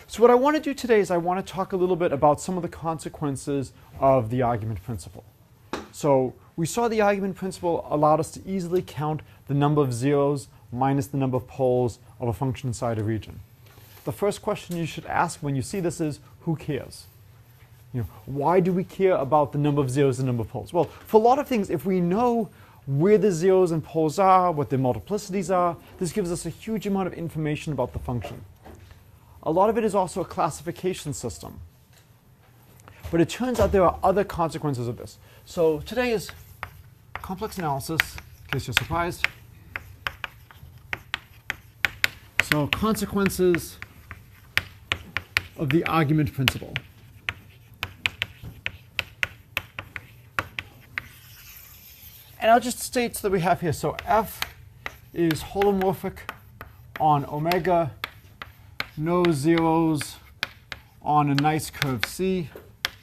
So what I want to do today is I want to talk a little bit about some of the consequences of the argument principle. So we saw the argument principle allowed us to easily count the number of zeros minus the number of poles of a function inside a region. The first question you should ask when you see this is, who cares? Why do we care about the number of zeros and number of poles? Well, for a lot of things, if we know where the zeros and poles are, what their multiplicities are, this gives us a huge amount of information about the function. A lot of it is also a classification system. But it turns out there are other consequences of this. So today is complex analysis, in case you're surprised. So consequences of the argument principle. And I'll just state that we have here. So f is holomorphic on omega, no zeros on a nice curve C.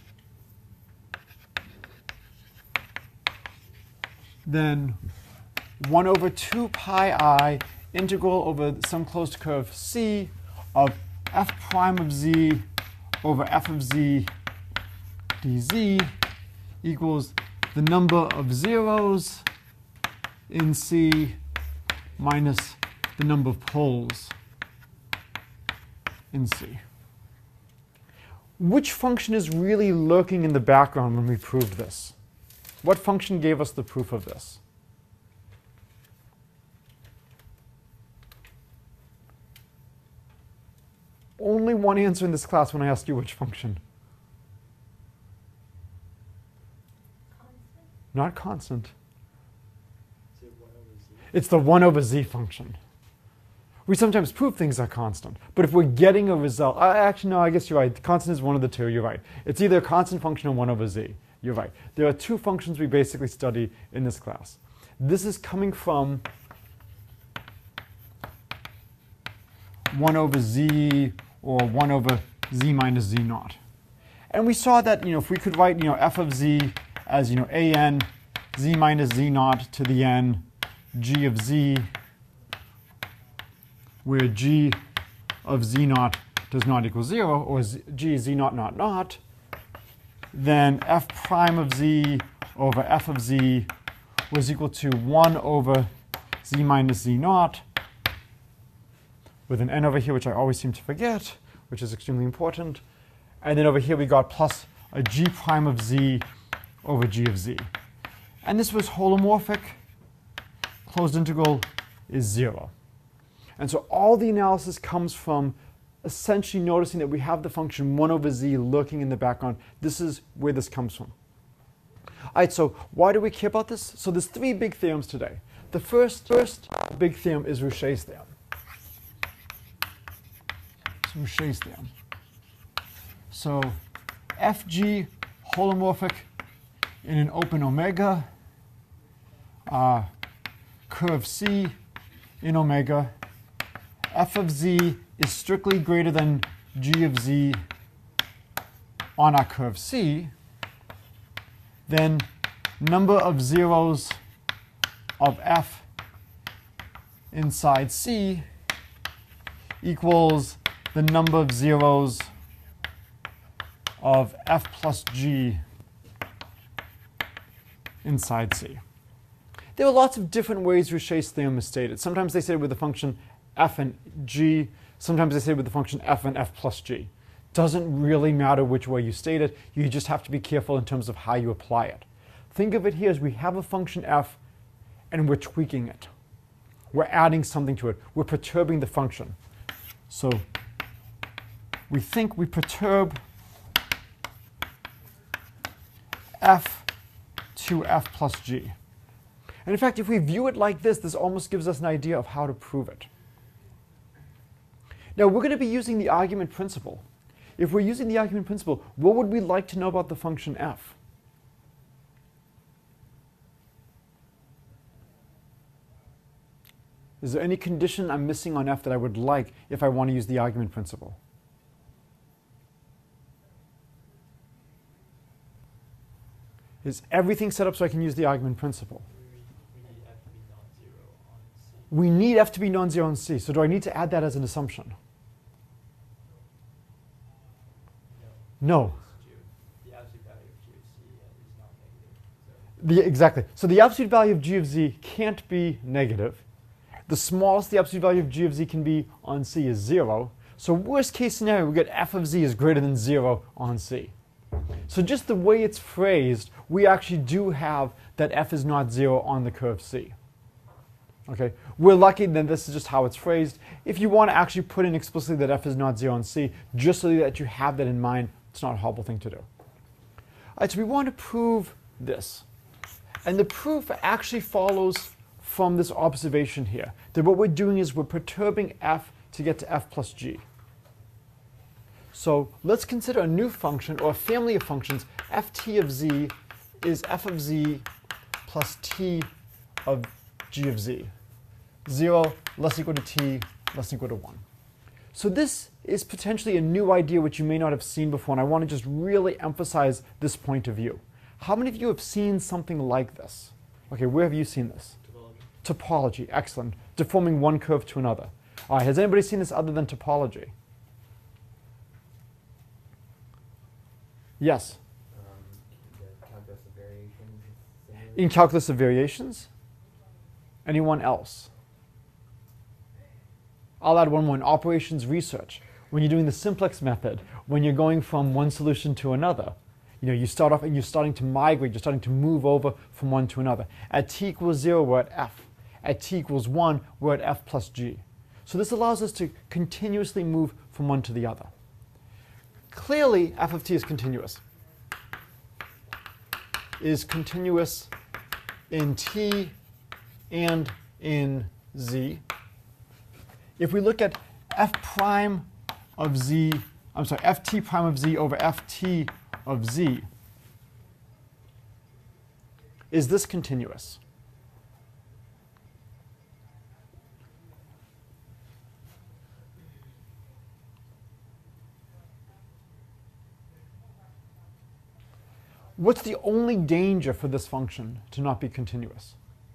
Then 1 over 2 pi I integral over some closed curve C of f prime of z over f of z dz equals the number of zeros in C minus the number of poles in C. Which function is really lurking in the background when we proved this? What function gave us the proof of this? Only one answer in this class when I ask you which function. Constant. Not constant. It's the 1 over z function. We sometimes prove things are constant, but if we're getting a result, actually no, I guess you're right. Constant is one of the two, you're right. It's either a constant function or 1 over z. You're right. There are two functions we basically study in this class. This is coming from 1 over z or 1 over z minus z naught. And we saw that if we could write f of z as a n z minus z naught to the n g of z, where g of z naught does not equal 0, or g is z naught naught naught, then f prime of z over f of z was equal to 1 over z minus z naught, with an n over here, which I always seem to forget, which is extremely important. And then over here we got plus a g prime of z over g of z. And this was holomorphic. Closed integral is 0. And so all the analysis comes from essentially noticing that we have the function 1 over z lurking in the background. This is where this comes from. All right, so why do we care about this? So there's three big theorems today. The first big theorem is Rouché's theorem. Rouché's theorem. So fg holomorphic in an open omega, curve C in omega, f of z is strictly greater than g of z on our curve C, then number of zeros of f inside C equals the number of zeros of f plus g inside C. There are lots of different ways Rouché's theorem is stated. Sometimes they say it with the function f and g. Sometimes they say it with the function f and f plus g. Doesn't really matter which way you state it. You just have to be careful in terms of how you apply it. Think of it here as we have a function f and we're tweaking it. We're adding something to it. We're perturbing the function. So we think we perturb f to f plus g. And in fact, if we view it like this, this almost gives us an idea of how to prove it. Now, we're going to be using the argument principle. If we're using the argument principle, what would we like to know about the function f? Is there any condition I'm missing on f that I would like if I want to use the argument principle? Is everything set up so I can use the argument principle? We need f to be non-zero on C. So do I need to add that as an assumption? No. The absolute value of g of c is not negative. So Exactly. So the absolute value of g of z can't be negative. The smallest the absolute value of g of z can be on c is 0. So worst case scenario, we get f of z is greater than 0 on c. So just the way it's phrased, we actually do have that f is not 0 on the curve c. Okay, we're lucky that this is just how it's phrased. If you want to actually put in explicitly that f is not 0 on c, just so that you have that in mind, it's not a horrible thing to do. All right, so we want to prove this. And the proof actually follows from this observation here, that what we're doing is we're perturbing f to get to f plus g. So let's consider a new function, or a family of functions. Ft of z is f of z plus t of g of z. 0 less equal to t less equal to 1. So this is potentially a new idea which you may not have seen before, and I want to just really emphasize this point of view. How many of you have seen something like this? Okay, where have you seen this? Topology, excellent. Deforming one curve to another. All right, has anybody seen this other than topology? Yes? the calculus of variations is similar. In calculus of variations? Anyone else? I'll add one more in operations research. When you're doing the simplex method, when you're going from one solution to another, you start off and you're starting to migrate, you're starting to move over from one to another. At t equals 0, we're at f. At t equals 1, we're at f plus g. So this allows us to continuously move from one to the other. Clearly, f of t is continuous. Is continuous in t and in z. If we look at f prime of z, I'm sorry, ft prime of z over ft of z, is this continuous? What's the only danger for this function to not be continuous?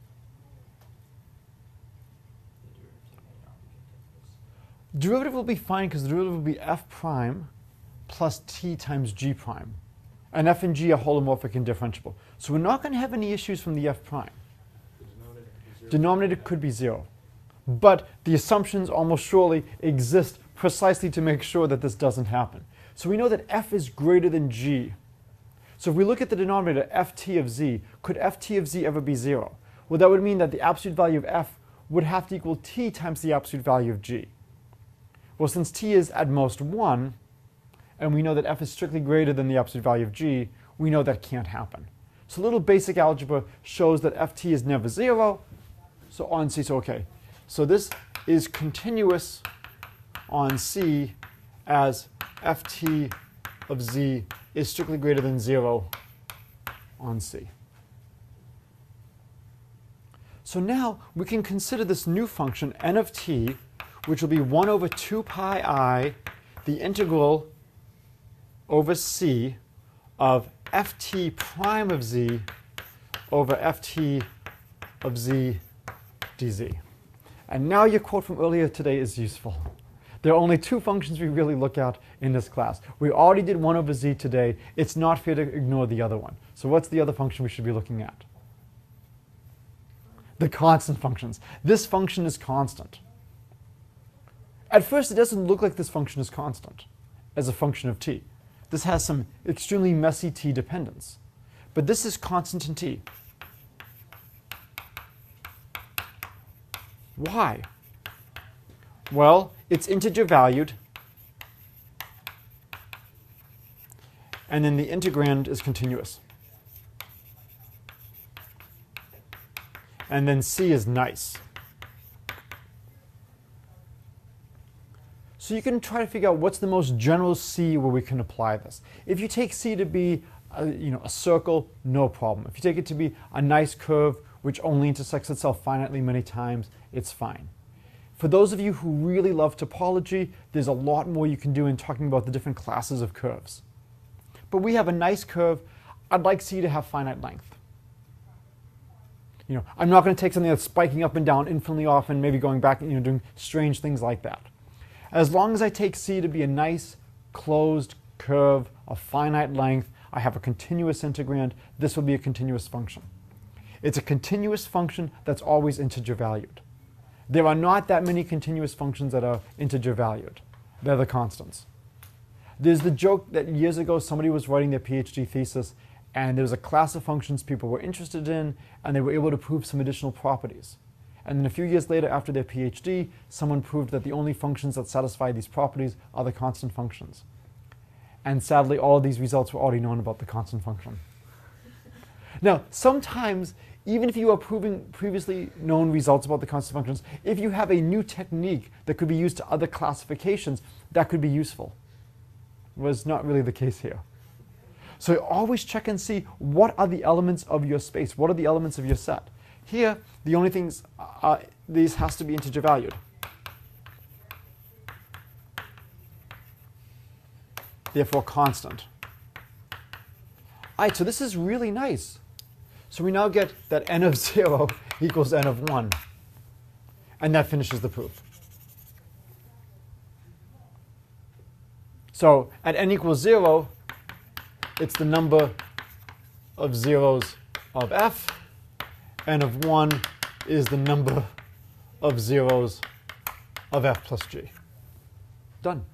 Derivative will be fine because the derivative will be f prime plus t times g prime. And f and g are holomorphic and differentiable. So we're not going to have any issues from the f prime. Denominator could be 0. But the assumptions almost surely exist precisely to make sure that this doesn't happen. So we know that f is greater than g. So if we look at the denominator ft of z, could ft of z ever be 0? Well, that would mean that the absolute value of f would have to equal t times the absolute value of g. Well, since t is at most 1, and we know that f is strictly greater than the absolute value of g, we know that can't happen. So a little basic algebra shows that ft is never 0, so on c, so okay. So this is continuous on c as ft of z is strictly greater than 0 on c. So now we can consider this new function n of t, which will be 1 over 2 pi I, the integral over c of ft prime of z over ft of z dz. And now your quote from earlier today is useful. There are only two functions we really look at in this class. We already did 1 over z today. It's not fair to ignore the other one. So what's the other function we should be looking at? The constant functions. This function is constant. At first, it doesn't look like this function is constant as a function of t. This has some extremely messy t dependence. But this is constant in t. Why? Well, it's integer valued, and then the integrand is continuous. And then c is nice. So you can try to figure out what's the most general c where we can apply this. If you take c to be a circle, no problem. If you take it to be a nice curve which only intersects itself finitely many times, it's fine. For those of you who really love topology, there's a lot more you can do in talking about the different classes of curves. But we have a nice curve. I'd like c to have finite length. I'm not going to take something that's spiking up and down infinitely often, maybe going back and doing strange things like that. As long as I take c to be a nice, closed, curve of finite length. I have a continuous integrand. This will be a continuous function. It's a continuous function that's always integer valued. There are not that many continuous functions that are integer valued. They're the constants. There's the joke that years ago somebody was writing their PhD thesis and there was a class of functions people were interested in and they were able to prove some additional properties. And then a few years later after their PhD, someone proved that the only functions that satisfy these properties are the constant functions. And sadly, all of these results were already known about the constant function. Now, sometimes, even if you are proving previously known results about the constant functions, if you have a new technique that could be used to other classifications, that could be useful. Was not really the case here. So always check and see what are the elements of your space, what are the elements of your set. Here, the only things, these has to be integer valued. Therefore constant. All right, so this is really nice. So we now get that n of 0 equals n of 1. And that finishes the proof. So at n equals 0, it's the number of zeros of f. N of 1 is the number of zeros of f plus g. Done.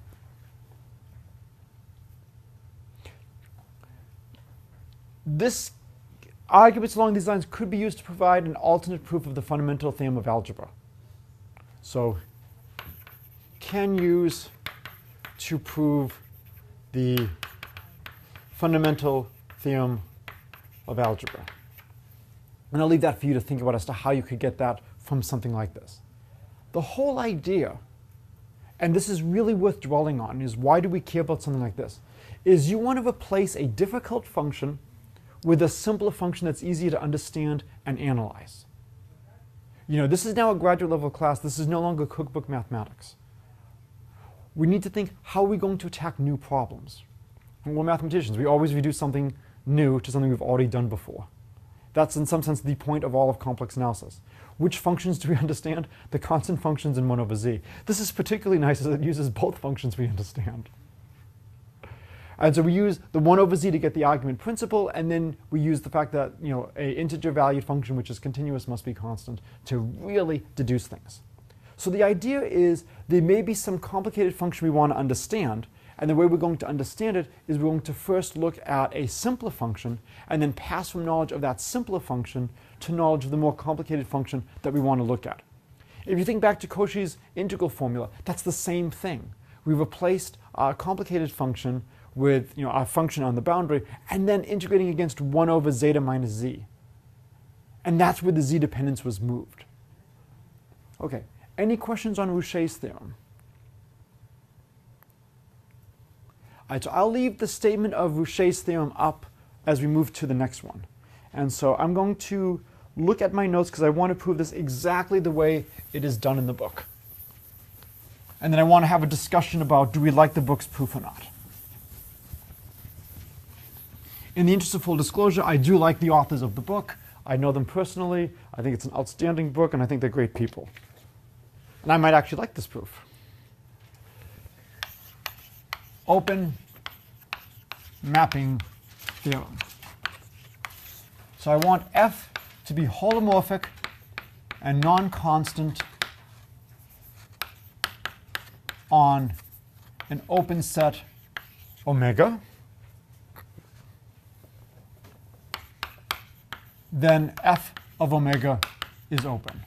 This arguments along these lines could be used to provide an alternate proof of the fundamental theorem of algebra. So can use to prove the fundamental theorem of algebra. And I'll leave that for you to think about as to how you could get that from something like this. The whole idea, and this is really worth dwelling on, is why do we care about something like this? Is you want to replace a difficult function with a simpler function that's easier to understand and analyze. You know, this is now a graduate level class. This is no longer cookbook mathematics. We need to think, how are we going to attack new problems? And we're mathematicians. We always reduce something new to something we've already done before. That's in some sense the point of all of complex analysis. Which functions do we understand? The constant functions in 1 over z. This is particularly nice as it uses both functions we understand. And so we use the 1 over z to get the argument principal, and then we use the fact that, you know, an integer valued function which is continuous must be constant to really deduce things. So the idea is there may be some complicated function we want to understand, and the way we're going to understand it is we're going to first look at a simpler function and then pass from knowledge of that simpler function to knowledge of the more complicated function that we want to look at. If you think back to Cauchy's integral formula, that's the same thing. We replaced a complicated function with, you know, our function on the boundary and then integrating against 1 over zeta minus z. And that's where the z dependence was moved. Okay, any questions on Rouché's theorem? All right, so I'll leave the statement of Rouché's theorem up as we move to the next one. And so I'm going to look at my notes because I want to prove this exactly the way it is done in the book. And then I want to have a discussion about, do we like the book's proof or not? In the interest of full disclosure, I do like the authors of the book. I know them personally. I think it's an outstanding book, and I think they're great people. And I might actually like this proof. Open mapping theorem. So I want f to be holomorphic and non-constant on an open set omega. Then f of omega is open.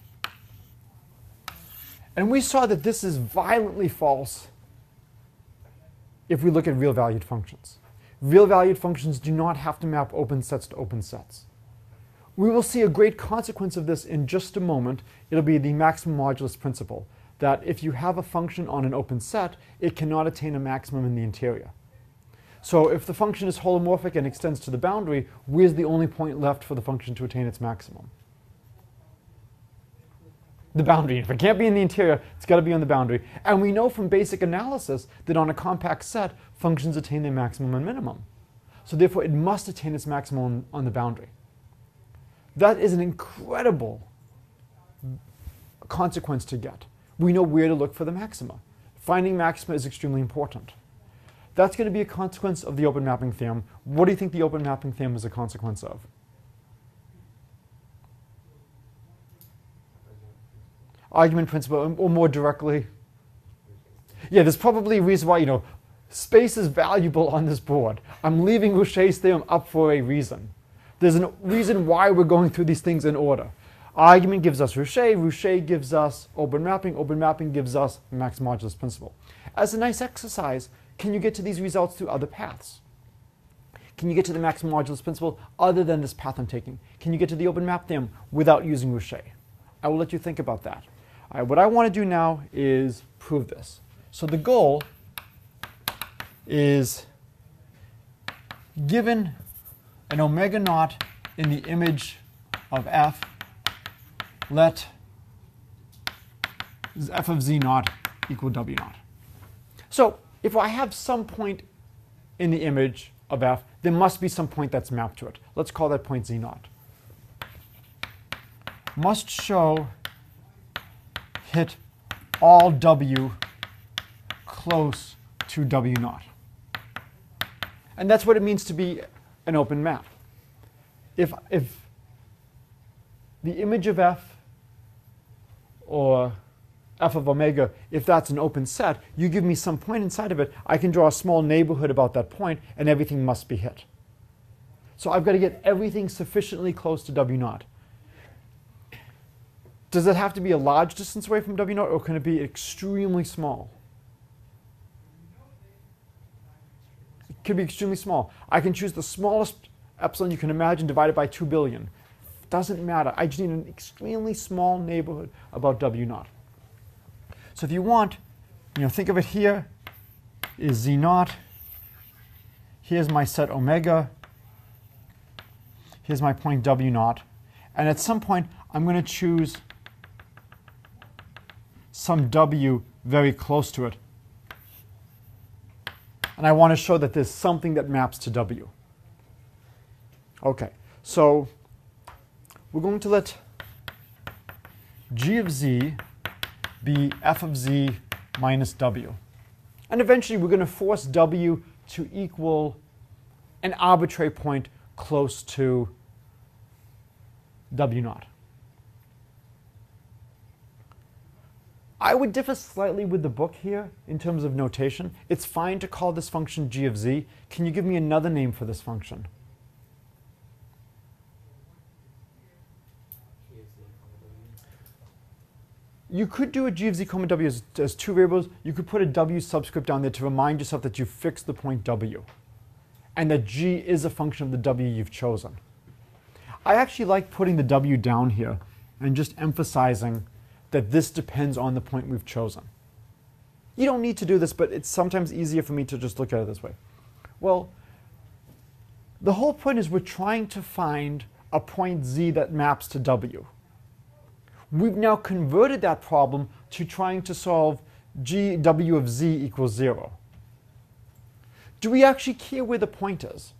And we saw that this is violently false if we look at real valued functions. Real valued functions do not have to map open sets to open sets. We will see a great consequence of this in just a moment. It'll be the maximum modulus principle, that if you have a function on an open set, it cannot attain a maximum in the interior. So if the function is holomorphic and extends to the boundary, where's the only point left for the function to attain its maximum? The boundary. If it can't be in the interior, it's got to be on the boundary. And we know from basic analysis that on a compact set, functions attain their maximum and minimum. So therefore, it must attain its maximum on the boundary. That is an incredible consequence to get. We know where to look for the maxima. Finding maxima is extremely important. That's going to be a consequence of the open mapping theorem. What do you think the open mapping theorem is a consequence of? Argument principle, or more directly? Yeah, there's probably a reason why, space is valuable on this board. I'm leaving Rouché's theorem up for a reason. There's a reason why we're going through these things in order. Argument gives us Rouchet, Rouchet gives us open mapping gives us max modulus principle. As a nice exercise, can you get to these results through other paths? Can you get to the max modulus principle other than this path I'm taking? Can you get to the open map theorem without using Rouchet? I will let you think about that. All right, what I want to do now is prove this. So the goal is, given an omega naught in the image of f, let f of z naught equal w naught. So if I have some point in the image of f, there must be some point that's mapped to it. Let's call that point z naught. Must show hit all w close to w naught. And that's what it means to be an open map. If the image of f, or f of omega, if that's an open set, you give me some point inside of it, I can draw a small neighborhood about that point, and everything must be hit. So I've got to get everything sufficiently close to w naught. Does it have to be a large distance away from w naught, or can it be extremely small? It could be extremely small. I can choose the smallest epsilon you can imagine divided by 2 billion. Doesn't matter. I just need an extremely small neighborhood about w naught. So if you want, think of it here is z naught. Here's my set omega. Here's my point w naught. And at some point, I'm going to choose some w very close to it. And I want to show that there's something that maps to w. Okay, so we're going to let g of z be f of z minus w. And eventually we're going to force w to equal an arbitrary point close to w naught. I would differ slightly with the book here in terms of notation. It's fine to call this function g of z. Can you give me another name for this function? You could do a g of z comma w as two variables. You could put a w subscript down there to remind yourself that you fixed the point w, and that g is a function of the w you've chosen. I actually like putting the w down here and just emphasizing that this depends on the point we've chosen. You don't need to do this, but it's sometimes easier for me to just look at it this way. Well, the whole point is we're trying to find a point z that maps to w. We've now converted that problem to trying to solve w of z equals 0. Do we actually care where the point is?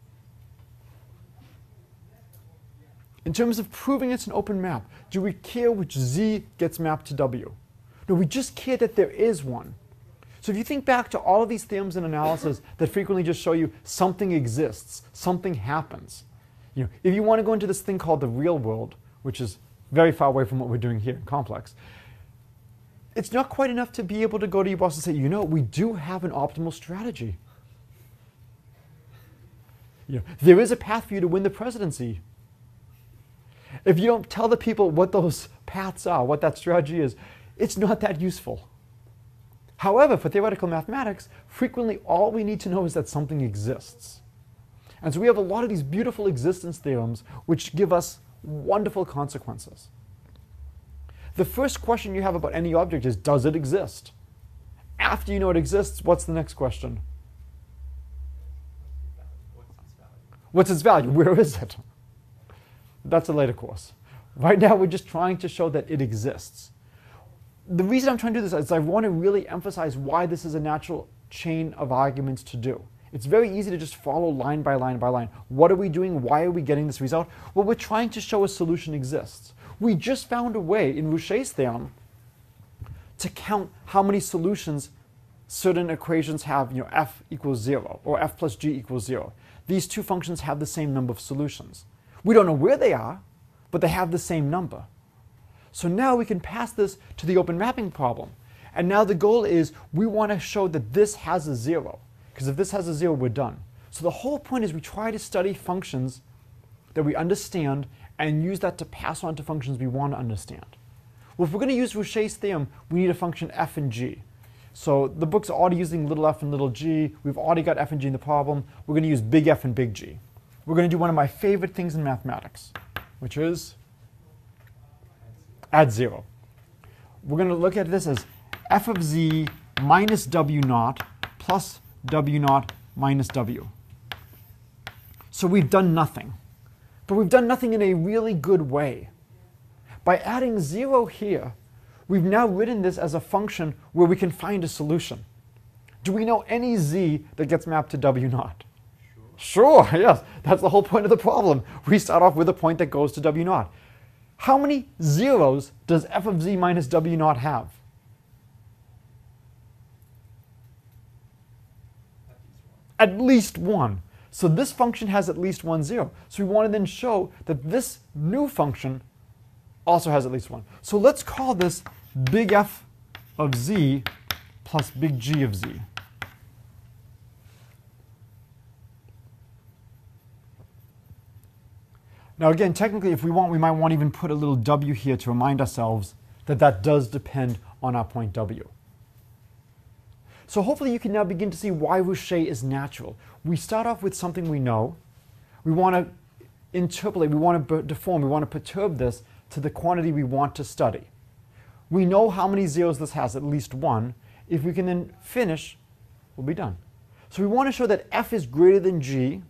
In terms of proving it's an open map, do we care which z gets mapped to w? No, we just care that there is one. So if you think back to all of these theorems in analysis that frequently just show you something exists, something happens. If you want to go into this thing called the real world, which is very far away from what we're doing here in complex, it's not quite enough to be able to go to your boss and say, we do have an optimal strategy. There is a path for you to win the presidency. If you don't tell the people what those paths are, what that strategy is, it's not that useful. However, for theoretical mathematics, frequently all we need to know is that something exists. And so we have a lot of these beautiful existence theorems which give us wonderful consequences. The first question you have about any object is, does it exist? After you know it exists, what's the next question? What's its value? Where is it? That's a later course. Right now, we're just trying to show that it exists. The reason I'm trying to do this is I want to really emphasize why this is a natural chain of arguments to do. It's very easy to just follow line by line by line. What are we doing? Why are we getting this result? Well, we're trying to show a solution exists. We just found a way in Rouché's theorem to count how many solutions certain equations have, f equals 0 or f plus g equals 0. These two functions have the same number of solutions. We don't know where they are, but they have the same number. So now we can pass this to the open mapping problem. And now the goal is we want to show that this has a 0. Because if this has a 0, we're done. So the whole point is we try to study functions that we understand and use that to pass on to functions we want to understand. Well, if we're going to use Rouché's theorem, we need a function f and g. So the book's already using little f and little g. We've already got f and g in the problem. We're going to use big F and big G. We're going to do one of my favorite things in mathematics, which is add 0. We're going to look at this as f of z minus w naught plus w naught minus w. So we've done nothing. But we've done nothing in a really good way. By adding 0 here, we've now written this as a function where we can find a solution. Do we know any z that gets mapped to w naught? Sure, yes. That's the whole point of the problem. We start off with a point that goes to w naught. How many zeros does f of z minus w naught have? At least one. So this function has at least one 0. So we want to then show that this new function also has at least one. So let's call this big F of z plus big G of z. Now again, technically, if we want, we might want to even put a little w here to remind ourselves that that does depend on our point w. So hopefully you can now begin to see why Rouché's is natural. We start off with something we know. We want to interpolate, we want to deform, we want to perturb this to the quantity we want to study. We know how many zeros this has, at least one. If we can then finish, we'll be done. So we want to show that f is greater than g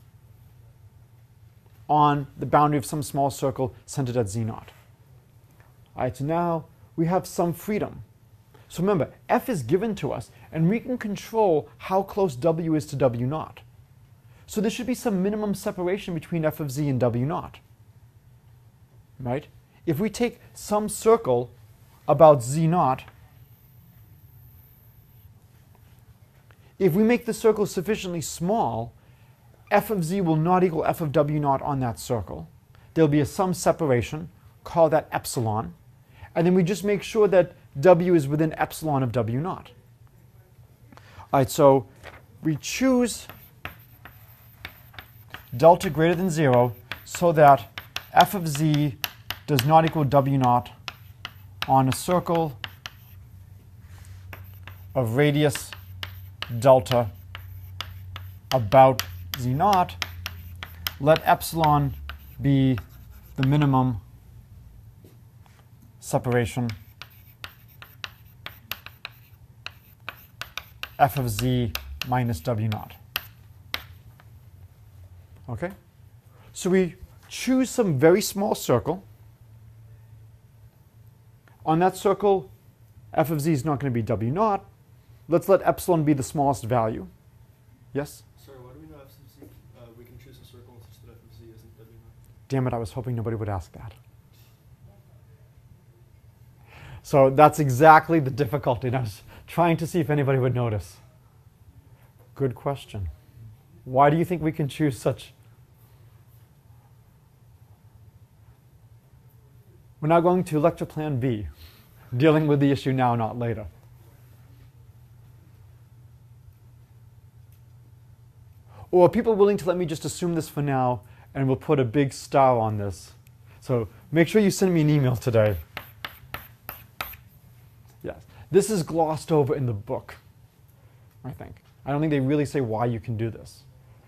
on the boundary of some small circle centered at z naught. All right, so now we have some freedom. So remember, f is given to us, and we can control how close w is to w naught. So there should be some minimum separation between f of z and w naught. Right? If we take some circle about z naught, if we make the circle sufficiently small, f of z will not equal f of w naught on that circle. There'll be some separation, call that epsilon, and then we just make sure that w is within epsilon of w naught. All right, so we choose delta greater than 0 so that f of z does not equal w naught on a circle of radius delta about z naught. Let epsilon be the minimum separation f of z minus w naught. Okay? So we choose some very small circle. On that circle, f of z is not going to be w naught. Let's let epsilon be the smallest value. Yes? Sorry, why do we know f of z? We can choose a circle such that f of z isn't w naught. Damn it, I was hoping nobody would ask that. So that's exactly the difficulty, and I was trying to see if anybody would notice. Good question. Why do you think we can choose such? We're now going to lecture plan B, dealing with the issue now, not later. Or are people willing to let me just assume this for now, and we'll put a big star on this? So make sure you send me an email today. Yes, this is glossed over in the book, I think. I don't think they really say why you can do this.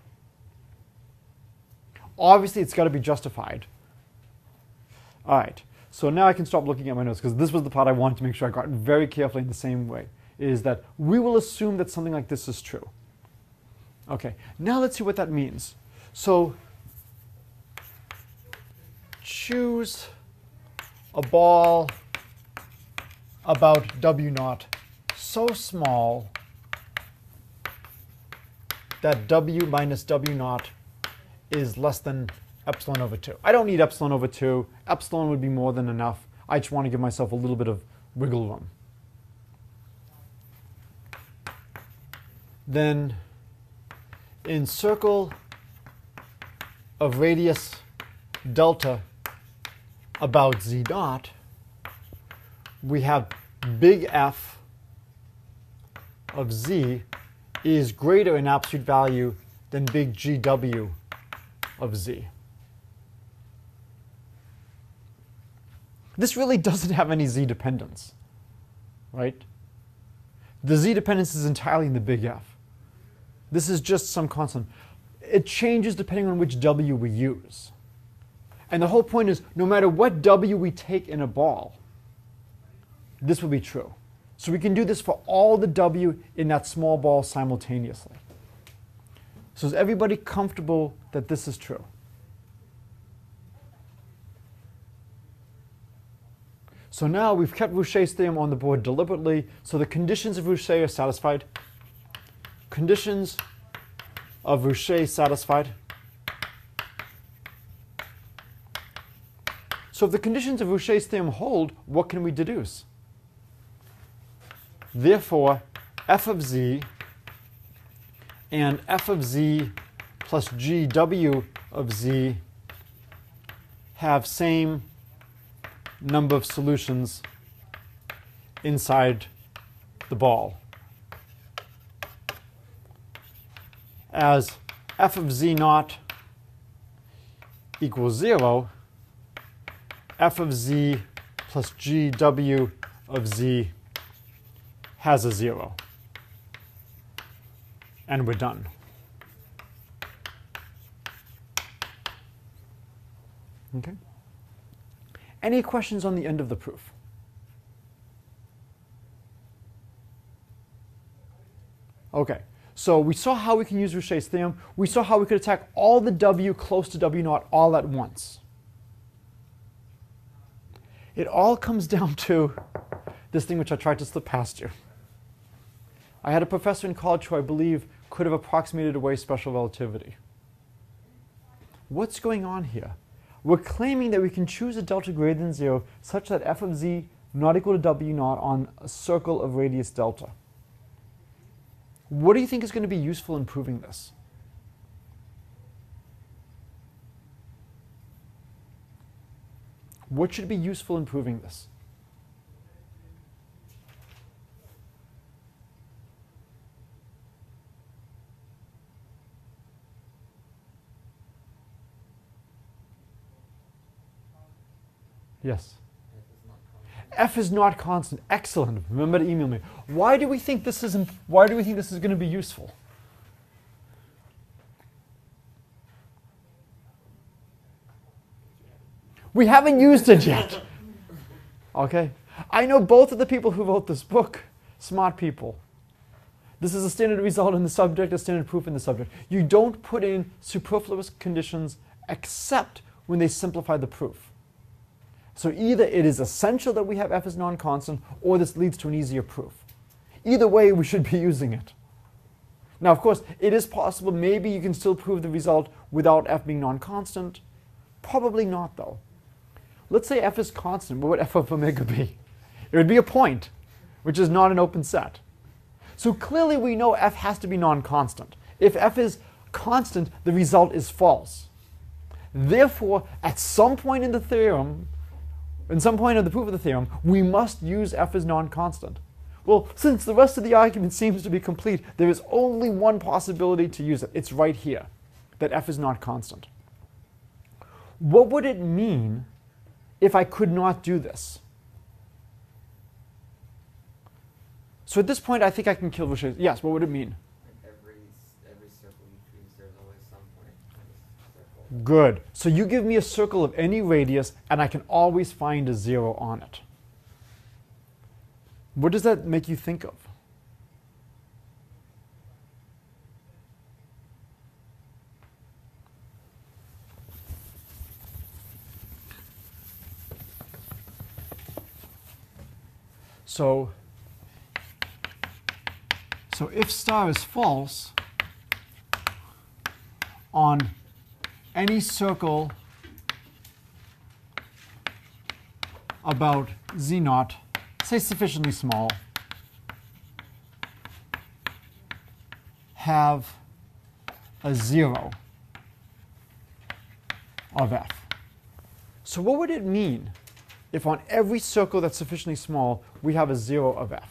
Obviously, it's got to be justified. All right, so now I can stop looking at my notes, because this was the part I wanted to make sure I got very carefully in the same way, is that we will assume that something like this is true. Okay, now let's see what that means. So choose a ball about w naught so small that w minus w naught is less than epsilon over 2. I don't need epsilon over 2. Epsilon would be more than enough. I just want to give myself a little bit of wiggle room. then in circle of radius delta about z naught, we have big F of z is greater in absolute value than big GW of z. This really doesn't have any z dependence, right? The z dependence is entirely in the big F. This is just some constant. It changes depending on which W we use. And the whole point is, no matter what W we take in a ball, this will be true. So we can do this for all the W in that small ball simultaneously. So is everybody comfortable that this is true? So now we've kept Rouché's theorem on the board deliberately, so the conditions of Rouchet are satisfied. Conditions of Rouchet satisfied. So if the conditions of Rouché's theorem hold, what can we deduce? Therefore, f of z and f of z plus gw of z have same number of solutions inside the ball, as f of z naught equals 0, f of z plus gw of z has a 0. And we're done. Okay? Any questions on the end of the proof? Okay, so we saw how we can use Rouché's theorem. We saw how we could attack all the W close to W naught all at once. It all comes down to this thing which I tried to slip past you. I had a professor in college who I believe could have approximated away special relativity. What's going on here? We're claiming that we can choose a delta greater than 0 such that f of z not equal to W naught on a circle of radius delta. What do you think is going to be useful in proving this? What should be useful in proving this? Yes. F is not constant. Excellent. Remember to email me. Why do we think this is going to be useful? We haven't used it yet. Okay? I know both of the people who wrote this book, smart people. This is a standard result in the subject, a standard proof in the subject. You don't put in superfluous conditions except when they simplify the proof. So either it is essential that we have f as non-constant, or this leads to an easier proof. Either way, we should be using it. Now, of course, it is possible maybe you can still prove the result without f being non-constant. Probably not, though. Let's say f is constant. What would f of omega be? It would be a point, which is not an open set. So clearly we know f has to be non-constant. If f is constant, the result is false. Therefore, at some point in the theorem, in some point of the proof of the theorem, we must use f as non-constant. Well, since the rest of the argument seems to be complete, there is only one possibility to use it. It's right here, that f is not constant. What would it mean if I could not do this? So at this point, I think I can kill Rouché's. Yes, what would it mean? Every circle you choose, there's always some point in the circle. Good. So you give me a circle of any radius, and I can always find a 0 on it. What does that make you think of? So if star is false on any circle about z naught, say sufficiently small, have a 0 of f. So what would it mean if on every circle that's sufficiently small, we have a 0 of f?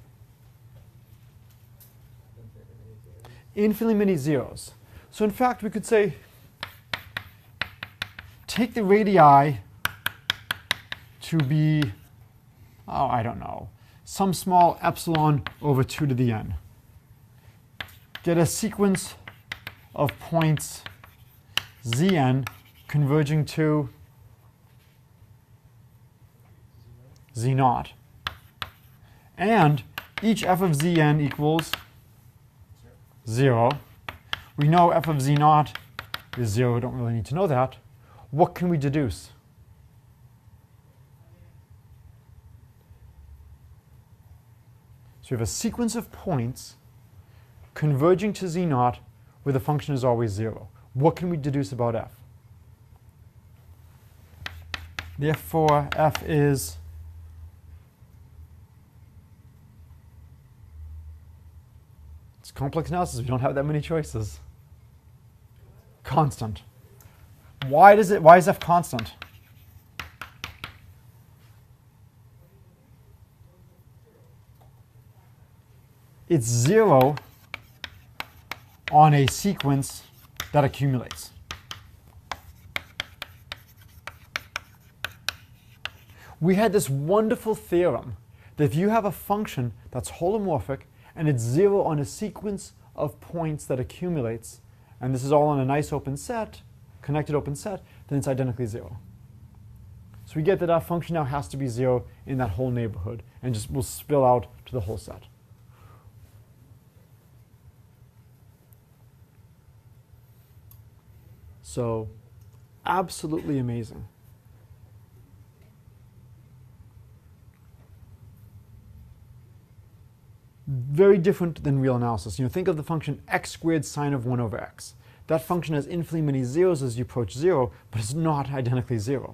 Infinitely many zeros. So in fact, we could say, take the radii to be, oh, I don't know, some small epsilon over 2 to the n. Get a sequence of points Zn converging to Z0. And each f of Zn equals 0. We know f of Z0 is 0. We don't really need to know that. What can we deduce? So we have a sequence of points converging to Z0 where the function is always 0. What can we deduce about f? Therefore, f is it's complex analysis. We don't have that many choices. Constant. Why is f constant? It's 0 on a sequence that accumulates. We had this wonderful theorem that if you have a function that's holomorphic and it's 0 on a sequence of points that accumulates, and this is all on a nice open set, connected open set, then it's identically 0. So we get that our function now has to be 0 in that whole neighborhood and just will spill out to the whole set. So absolutely amazing. Very different than real analysis. Think of the function x squared sine of 1 over x. That function has infinitely many zeros as you approach 0, but it's not identically 0.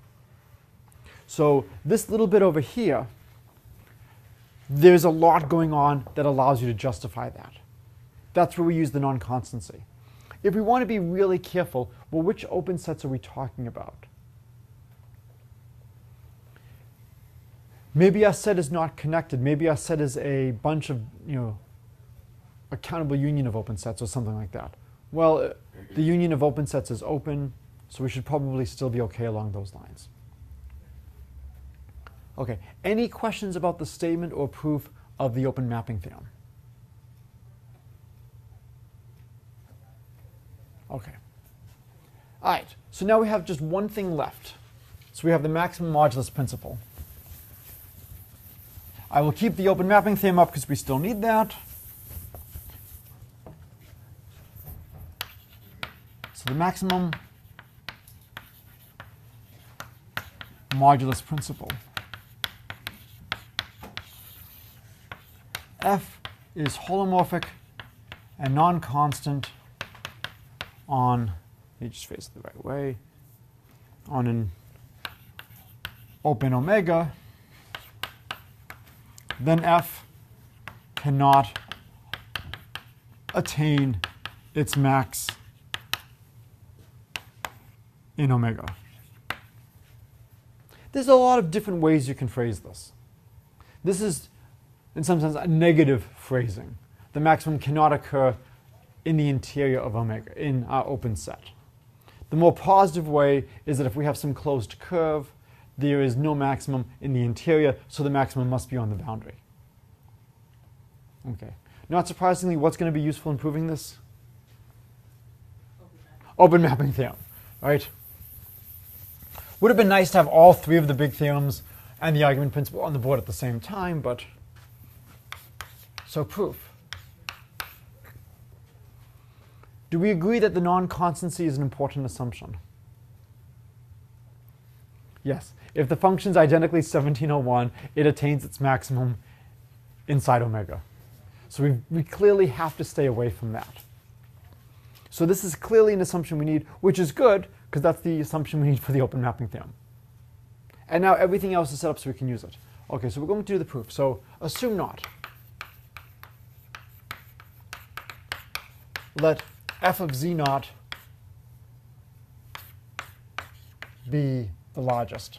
So this little bit over here, there's a lot going on that allows you to justify that. That's where we use the non-constancy. If we want to be really careful, well, which open sets are we talking about? Maybe our set is not connected. Maybe our set is a bunch of, a countable union of open sets or something like that. Well, the union of open sets is open, so we should probably still be okay along those lines. Okay, any questions about the statement or proof of the open mapping theorem? Okay. All right, so now we have just one thing left. So we have the maximum modulus principle. I will keep the open mapping theorem up because we still need that. So the maximum modulus principle. F is holomorphic and non-constant on, let me just face it the right way, on an open omega, then F cannot attain its max in omega. There's a lot of different ways you can phrase this. This is, in some sense, a negative phrasing. The maximum cannot occur in the interior of omega, in our open set. The more positive way is that if we have some closed curve, there is no maximum in the interior, so the maximum must be on the boundary. Okay. Not surprisingly, what's going to be useful in proving this? Open mapping theorem, right? Would have been nice to have all three of the big theorems and the argument principle on the board at the same time, but so proof. Do we agree that the non-constancy is an important assumption? Yes. If the function is identically 1701, it attains its maximum inside omega. So we clearly have to stay away from that. So this is clearly an assumption we need, which is good, because that's the assumption we need for the open mapping theorem. And now everything else is set up so we can use it. Okay, so we're going to do the proof. So assume not. let f of z naught be the largest.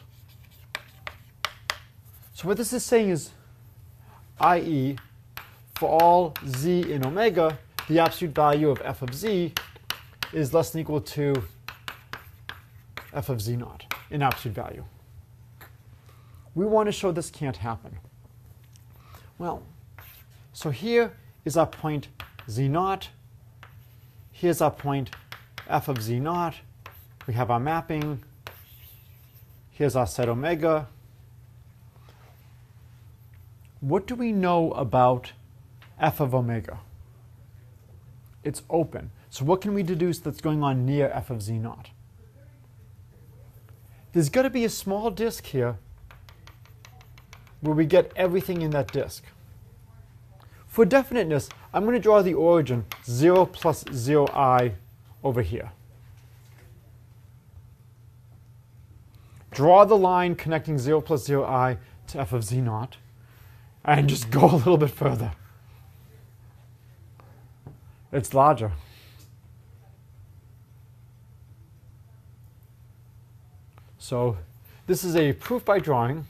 So what this is saying is, i.e., for all z in omega, the absolute value of f of z is less than or equal to f of z naught in absolute value. We want to show this can't happen. Well, so here is our point z naught. Here's our point f of z naught. We have our mapping. Here's our set omega. What do we know about f of omega? It's open. So what can we deduce that's going on near f of z naught? There's got to be a small disk here where we get everything in that disk. For definiteness, I'm going to draw the origin 0 plus 0I over here. Draw the line connecting 0 plus 0I to f of z naught, and just go a little bit further. It's larger. So this is a proof by drawing.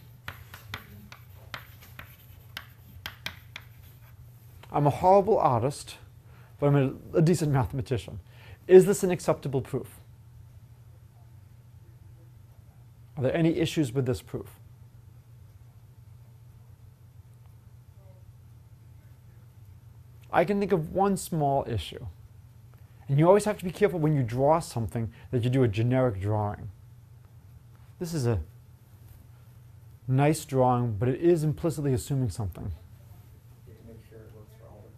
I'm a horrible artist, but I'm a decent mathematician. Is this an acceptable proof? Are there any issues with this proof? I can think of one small issue. And you always have to be careful when you draw something that you do a generic drawing. This is a nice drawing, but it is implicitly assuming something. You have to make sure it works for all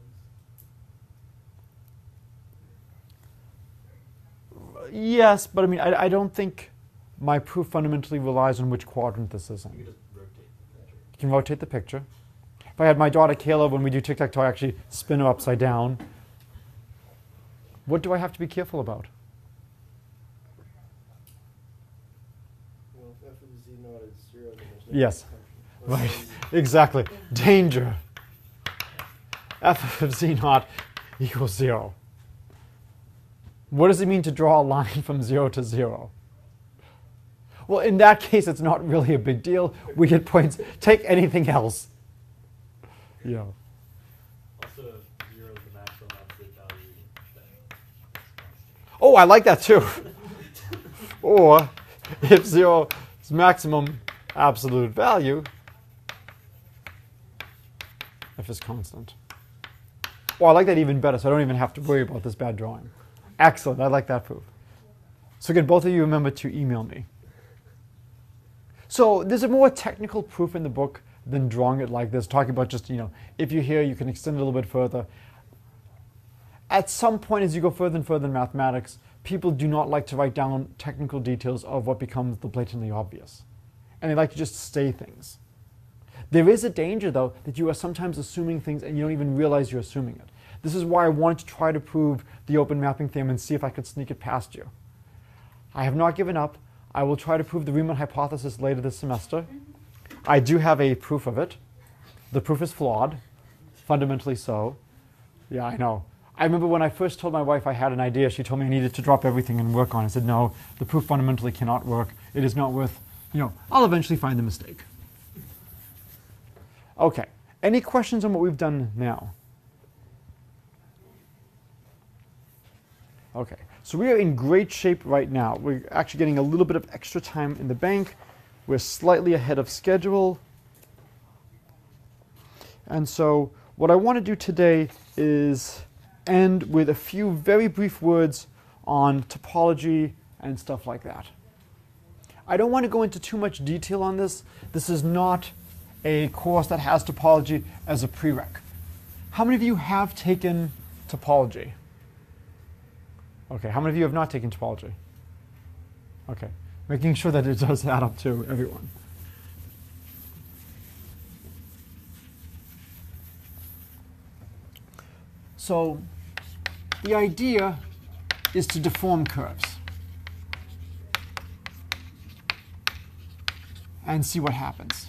the quadrants. Yes, but I mean, I don't think my proof fundamentally relies on which quadrant this is You in. can just rotate the picture. You can rotate the picture. If I had my daughter Kayla, when we do tic-tac-toe, I actually spin her upside down. What do I have to be careful about? Well, if f of z naught is 0, then there's no Yes. function. Right, exactly. Danger. F of z naught equals 0. What does it mean to draw a line from 0 to 0? Well, in that case, it's not really a big deal. We get points. Take anything else. Yeah. Also, 0 is the maximum absolute value. Oh, I like that too. Or if 0 is maximum absolute value, f is constant. Oh, I like that even better, so I don't even have to worry about this bad drawing. Excellent. I like that proof. So again, both of you remember to email me. So there's a more technical proof in the book than drawing it like this, talking about just, if you're here, you can extend it a little bit further. At some point, as you go further and further in mathematics, people do not like to write down technical details of what becomes the blatantly obvious. And they like to just say things. There is a danger, though, that you are sometimes assuming things and you don't even realize you're assuming it. This is why I wanted to try to prove the open mapping theorem and see if I could sneak it past you. I have not given up. I will try to prove the Riemann hypothesis later this semester. I do have a proof of it. The proof is flawed, fundamentally so. Yeah, I know. I remember when I first told my wife I had an idea, she told me I needed to drop everything and work on it. I said, no, the proof fundamentally cannot work. It is not worth, I'll eventually find the mistake. Okay, any questions on what we've done now? Okay, so we are in great shape right now. We're actually getting a little bit of extra time in the bank. We're slightly ahead of schedule. And so what I want to do today is end with a few very brief words on topology and stuff like that. I don't want to go into too much detail on this. This is not a course that has topology as a prereq. How many of you have taken topology? Okay, how many of you have not taken topology? Okay, making sure that it does add up to everyone. So the idea is to deform curves and see what happens.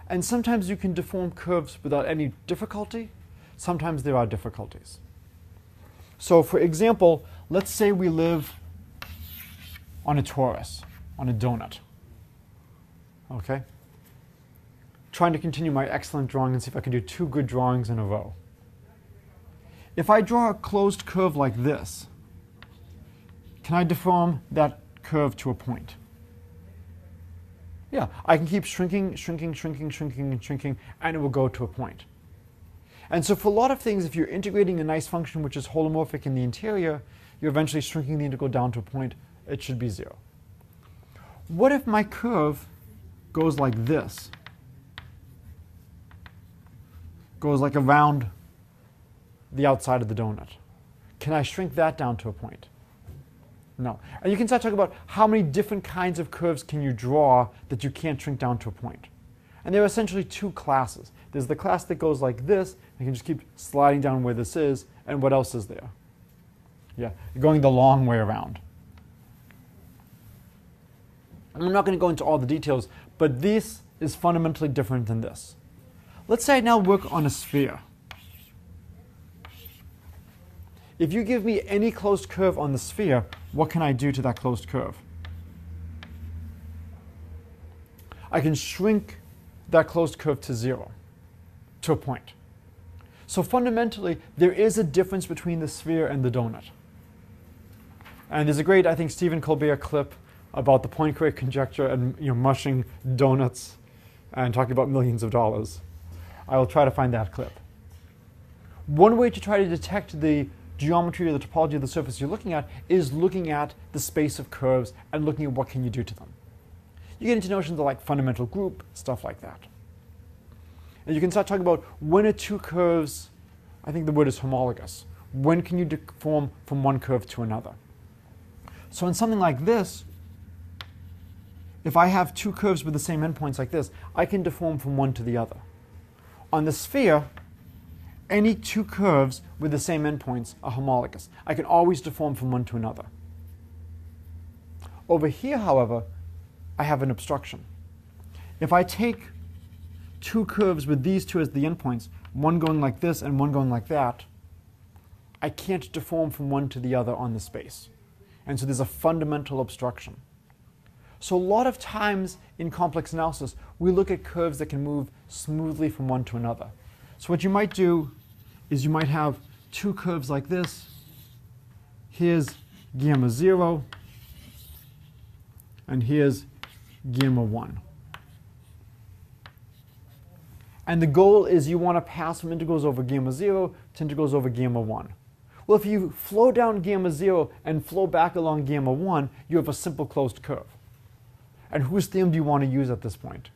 And sometimes you can deform curves without any difficulty. Sometimes there are difficulties. So for example, let's say we live on a torus, on a donut. Okay? Trying to continue my excellent drawing and see if I can do 2 good drawings in a row. If I draw a closed curve like this, can I deform that curve to a point? Yeah, I can keep shrinking, shrinking, shrinking, shrinking, and shrinking, and it will go to a point. And so for a lot of things, if you're integrating a nice function which is holomorphic in the interior, you're eventually shrinking the integral down to a point. It should be 0. What if my curve goes like this? Goes like around the outside of the donut. Can I shrink that down to a point? No. And you can start talking about how many different kinds of curves can you draw that you can't shrink down to a point. And there are essentially 2 classes. There's the class that goes like this. You can just keep sliding down where this is. And what else is there? Yeah, you're going the long way around. I'm not going to go into all the details, but this is fundamentally different than this. Let's say I now work on a sphere. If you give me any closed curve on the sphere, what can I do to that closed curve? I can shrink that closed curve to 0, to a point. So fundamentally, there is a difference between the sphere and the donut. And there's a great, I think, Stephen Colbert clip about the Poincare conjecture and mushing donuts and talking about millions of dollars. I will try to find that clip. One way to try to detect the geometry or the topology of the surface you're looking at is looking at the space of curves and looking at what can you do to them. You get into notions of like fundamental group, stuff like that. And you can start talking about when are 2 curves, I think the word is homologous. When can you deform from one curve to another? So in something like this, if I have 2 curves with the same endpoints like this, I can deform from one to the other. On the sphere, any 2 curves with the same endpoints are homologous. I can always deform from one to another. Over here, however, I have an obstruction. If I take 2 curves with these 2 as the endpoints, one going like this and one going like that, I can't deform from one to the other on the space. And so there's a fundamental obstruction. So a lot of times in complex analysis, we look at curves that can move smoothly from one to another. So what you might do is you might have 2 curves like this. Here's gamma 0, and here's gamma 1. And the goal is you want to pass from integrals over gamma 0 to integrals over gamma 1. Well, if you flow down gamma 0 and flow back along gamma 1, you have a simple closed curve. And whose theorem do you want to use at this point?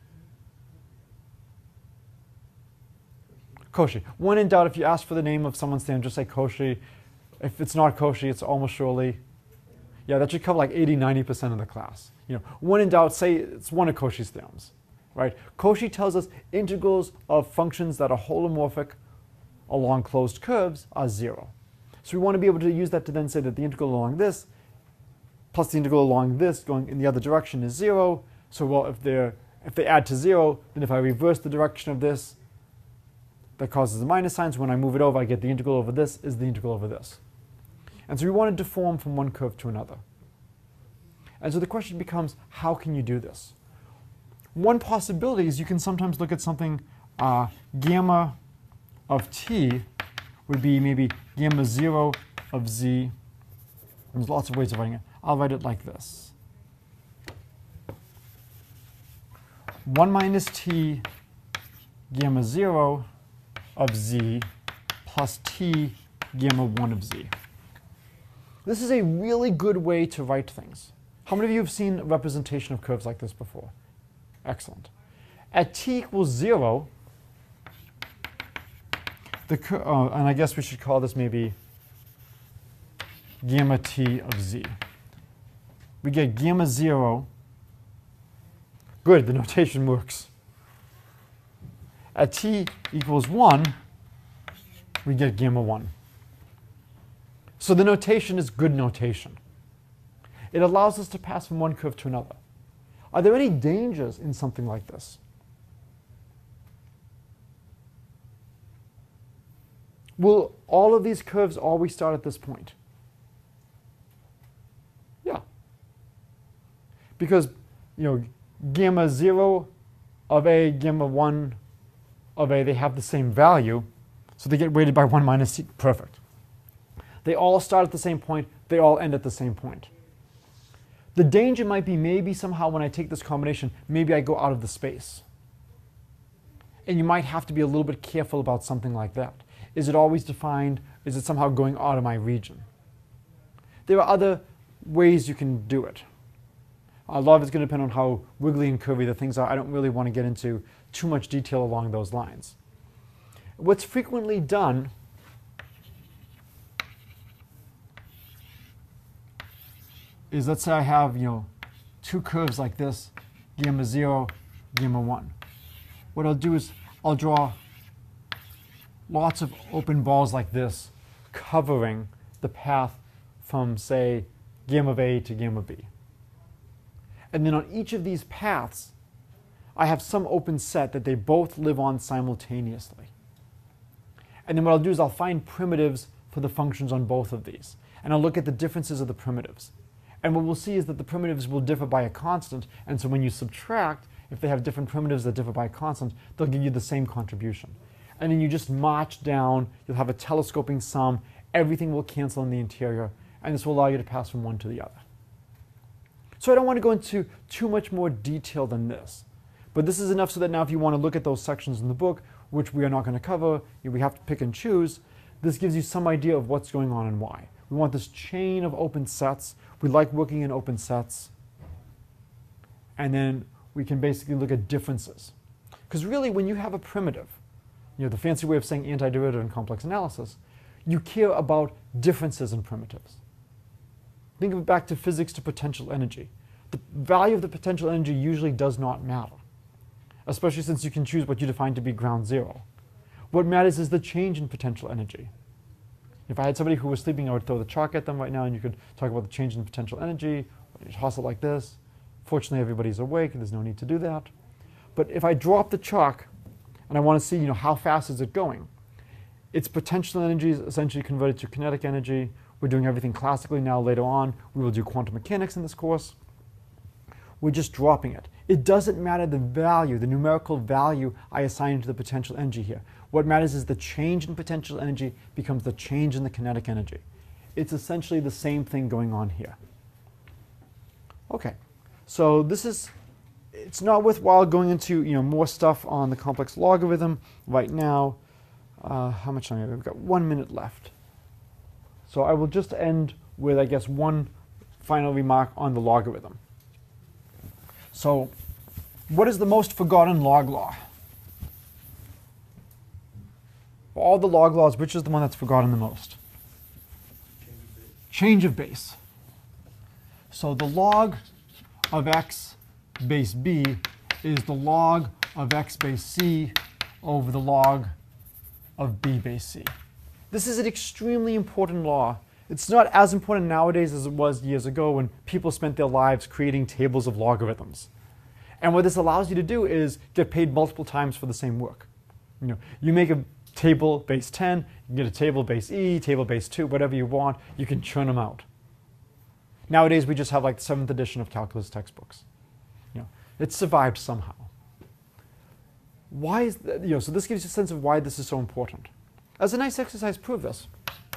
Cauchy. When in doubt, if you ask for the name of someone's theorem, just say Cauchy. If it's not Cauchy, it's almost surely. Yeah, that should cover like 80–90% of the class. When in doubt, say it's one of Cauchy's theorems. Right? Cauchy tells us integrals of functions that are holomorphic along closed curves are 0. So we want to be able to use that to then say that the integral along this plus the integral along this going in the other direction is 0. So well, if they add to 0, then if I reverse the direction of this, that causes a minus sign. So when I move it over, I get the integral over this is the integral over this. And so we want to deform from one curve to another. And so the question becomes, how can you do this? One possibility is you can sometimes look at something, gamma of t would be maybe gamma 0 of z. There's lots of ways of writing it. I'll write it like this. 1 minus t gamma 0 of z plus t gamma 1 of z. This is a really good way to write things. How many of you have seen a representation of curves like this before? Excellent. At t equals 0, and I guess we should call this maybe gamma t of z. We get gamma 0. Good, the notation works. At t equals 1, we get gamma 1. So the notation is good notation. It allows us to pass from one curve to another. Are there any dangers in something like this? Will all of these curves always start at this point? Yeah. Because, gamma 0 of A, gamma 1 of A, they have the same value, so they get weighted by 1 minus C. Perfect. They all start at the same point. They all end at the same point. The danger might be maybe somehow when I take this combination, maybe I go out of the space. And you might have to be a little bit careful about something like that. Is it always defined? Is it somehow going out of my region? There are other ways you can do it. A lot of it's going to depend on how wiggly and curvy the things are. I don't really want to get into too much detail along those lines. What's frequently done is, let's say I have, two curves like this, gamma 0, gamma 1. What I'll do is I'll draw lots of open balls like this covering the path from, say, gamma of A to gamma B. And then on each of these paths, I have some open set that they both live on simultaneously. And then what I'll do is I'll find primitives for the functions on both of these. And I'll look at the differences of the primitives. And what we'll see is that the primitives will differ by a constant. And so when you subtract, if they have different primitives that differ by a constant, they'll give you the same contribution. And then you just march down. You'll have a telescoping sum. Everything will cancel in the interior. And this will allow you to pass from one to the other. So I don't want to go into too much more detail than this. But this is enough so that now if you want to look at those sections in the book, which we are not going to cover, we have to pick and choose, this gives you some idea of what's going on and why. We want this chain of open sets. We like working in open sets. And then we can basically look at differences. Because really, when you have a primitive, the fancy way of saying antiderivative in complex analysis, you care about differences in primitives. Think of it back to physics to potential energy. The value of the potential energy usually does not matter, especially since you can choose what you define to be ground zero. What matters is the change in potential energy. If I had somebody who was sleeping, I would throw the chalk at them right now, and you could talk about the change in potential energy. You toss it like this. Fortunately, everybody's awake. There's no need to do that. But if I drop the chalk, and I want to see, how fast is it going, its potential energy is essentially converted to kinetic energy. We're doing everything classically now. Later on, we will do quantum mechanics in this course. We're just dropping it. It doesn't matter the value, the numerical value I assign to the potential energy here. What matters is the change in potential energy becomes the change in the kinetic energy. It's essentially the same thing going on here. Okay, so it's not worthwhile going into more stuff on the complex logarithm right now. How much time have we? We've got 1 minute left. So I will just end with, I guess, one final remark on the logarithm. So what is the most forgotten log law? Of all the log laws, which is the one that's forgotten the most? Change of base. So the log of x base b is the log of x base c over the log of b base c. This is an extremely important law. It's not as important nowadays as it was years ago when people spent their lives creating tables of logarithms. And what this allows you to do is get paid multiple times for the same work. You make a table base 10, you can get a table base e, table base 2, whatever you want, you can churn them out. Nowadays we just have like the 7th edition of calculus textbooks. It's survived somehow. Why is that? So this gives you a sense of why this is so important. As a nice exercise, prove this.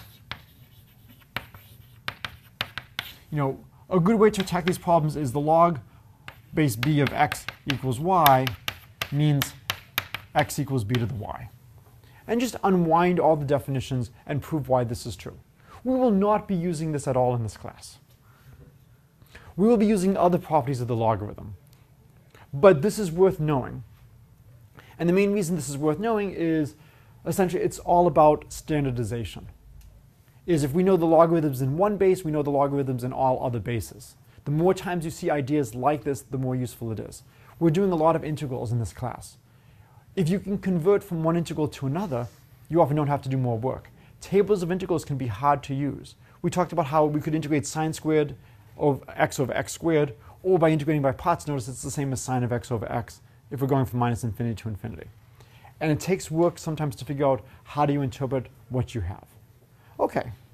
A good way to attack these problems is the log base b of x equals y means x equals b to the y. And just unwind all the definitions and prove why this is true. We will not be using this at all in this class. We will be using other properties of the logarithm. But this is worth knowing. And the main reason this is worth knowing is essentially it's all about standardization. If we know the logarithms in one base, we know the logarithms in all other bases. The more times you see ideas like this, the more useful it is. We're doing a lot of integrals in this class. If you can convert from one integral to another, you often don't have to do more work. Tables of integrals can be hard to use. We talked about how we could integrate sine squared over x squared, or by integrating by parts, notice it's the same as sine of x over x if we're going from minus infinity to infinity. And it takes work sometimes to figure out how do you interpret what you have. Okay.